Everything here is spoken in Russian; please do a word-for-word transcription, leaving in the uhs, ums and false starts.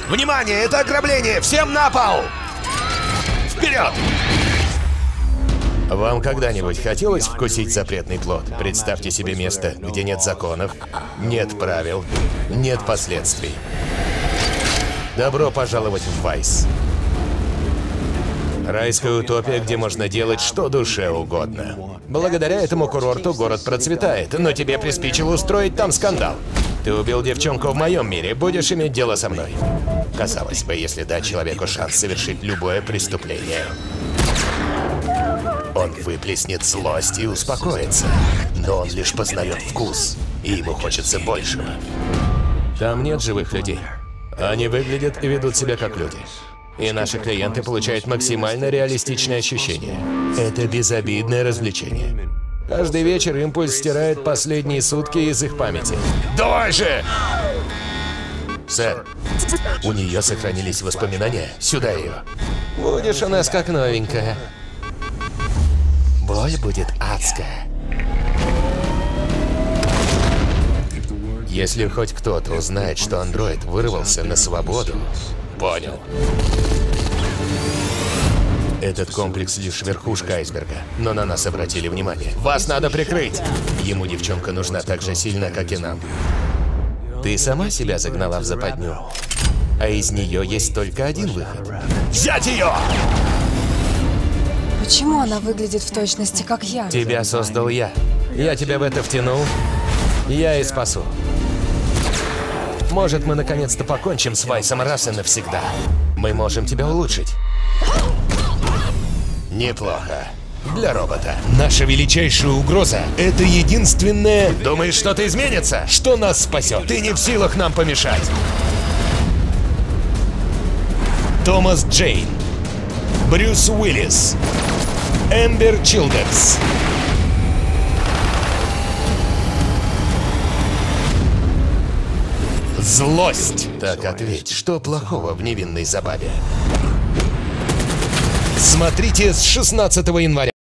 Внимание, это ограбление! Всем на пол! Вперед! Вам когда-нибудь хотелось вкусить запретный плод? Представьте себе место, где нет законов, нет правил, нет последствий. Добро пожаловать в Вайс. Райская утопия, где можно делать что душе угодно. Благодаря этому курорту город процветает, но тебе приспичило устроить там скандал. Ты убил девчонку в моем мире, будешь иметь дело со мной. Казалось бы, если дать человеку шанс совершить любое преступление, он выплеснет злость и успокоится. Но он лишь познает вкус, и ему хочется большего. Там нет живых людей. Они выглядят и ведут себя как люди. И наши клиенты получают максимально реалистичное ощущение. Это безобидное развлечение. Каждый вечер импульс стирает последние сутки из их памяти. Давай же! Сэр, у нее сохранились воспоминания. Сюда ее. Будешь у нас как новенькая. Боль будет адская. Если хоть кто-то узнает, что андроид вырвался на свободу, понял. Этот комплекс лишь верхушка айсберга, но на нас обратили внимание. Вас надо прикрыть! Ему девчонка нужна так же сильно, как и нам. Ты сама себя загнала в западню, а из нее есть только один выход. Взять ее! Почему она выглядит в точности, как я? Тебя создал я. Я тебя в это втянул. Я и спасу. Может, мы наконец-то покончим с Вайсом раз и навсегда. Мы можем тебя улучшить. Неплохо. Для робота. Наша величайшая угроза — это единственное... Думаешь, что-то изменится? Что нас спасет? Ты не в силах нам помешать. Томас Джейн. Брюс Уиллис. Эмбер Чилдерс. Злость. Так ответь, что плохого в невинной забаве? Смотрите с шестнадцатого января.